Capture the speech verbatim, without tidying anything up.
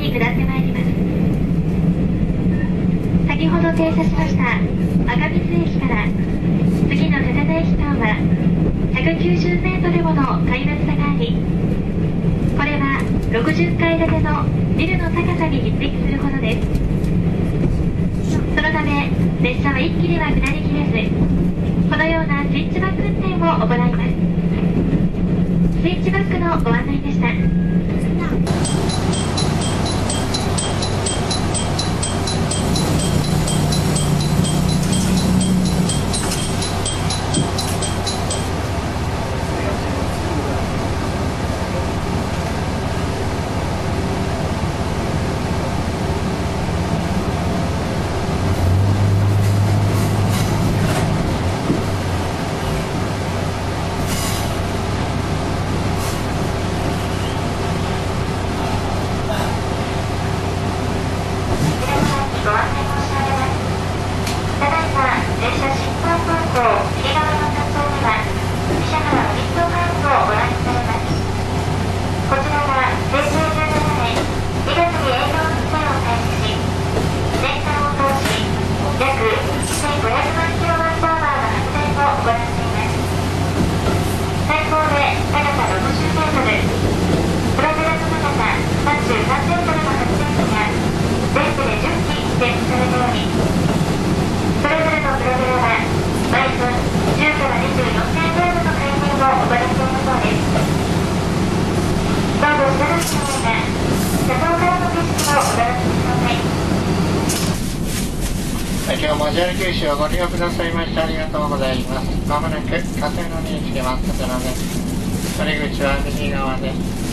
に下ってまいります。先ほど停車しました赤水駅から次の世田谷駅間はひゃくきゅうじゅうメートルもの階段差があり、これはろくじゅっかい建てのビルの高さに匹敵するほどです。そのため列車は一気には下りきれず、このようなスイッチバック運転を行います。スイッチバックのご案内でした。 今日も ジェイアール 九州をご利用くださいましてありがとうございます。まもなく火星のにつけます。こちらです。取り口は右側です。